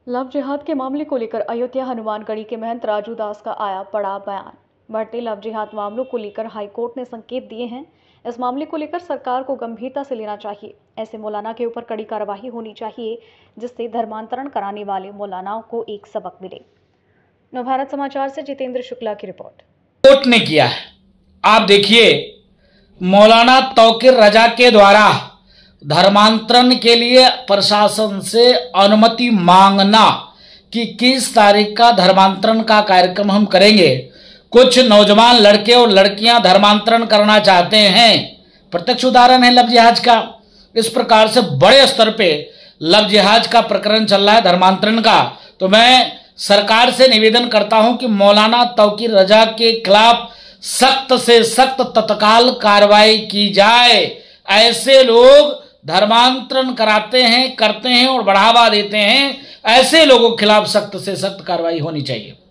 Love जिहाद के मामले को लेकर अयोध्या हनुमानगढ़ी के महंत राजू दास का आया बड़ा बयान। बढ़ते लव जिहाद मामलों को लेकर हाईकोर्ट ने संकेत दिए हैं। इस मामले को लेकर सरकार को गंभीरता से लेना चाहिए। ऐसे मौलाना के ऊपर कड़ी कार्रवाई होनी चाहिए, जिससे धर्मांतरण कराने वाले मौलानाओं को एक सबक मिले। नवभारत समाचार से जितेंद्र शुक्ला की रिपोर्ट। कोर्ट ने किया है। आप देखिए, मौलाना तौकीर रजा के द्वारा धर्मांतरण के लिए प्रशासन से अनुमति मांगना कि किस तारीख का धर्मांतरण का कार्यक्रम हम करेंगे। कुछ नौजवान लड़के और लड़कियां धर्मांतरण करना चाहते हैं। प्रत्यक्ष उदाहरण है लव जिहाद का। इस प्रकार से बड़े स्तर पे लव जिहाद का प्रकरण चल रहा है, धर्मांतरण का। तो मैं सरकार से निवेदन करता हूं कि मौलाना तौकीर रजा के खिलाफ सख्त से सख्त तत्काल कार्रवाई की जाए। ऐसे लोग धर्मांतरण कराते हैं, करते हैं और बढ़ावा देते हैं। ऐसे लोगों के खिलाफ सख्त से सख्त कार्रवाई होनी चाहिए।